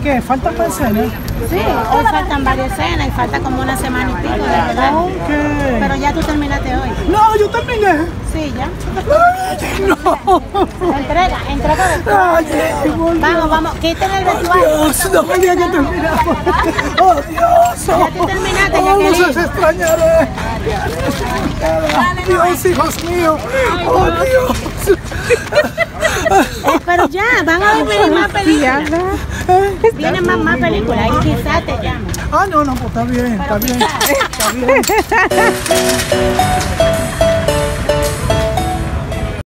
¿Qué? ¿Faltan más escenas? Sí, hoy faltan varias escenas y falta como una semana y pico de verdad. Ok. Pero ya tú terminaste hoy. No, yo terminé. Sí, ya. Ay, no. Entrega después. Ay, Vamos, vamos, quiten el vestuario. Dios, no quería que terminara. Oh, Dios. Ya tú terminaste, Oh, no Jacqueline. se extrañaré. Dios, hijos míos. Oh, Dios. Pero ya, van a venir más películas. Vienen más películas y quizás te llamen. Ah, no, no, pues está bien, está bien. Está bien.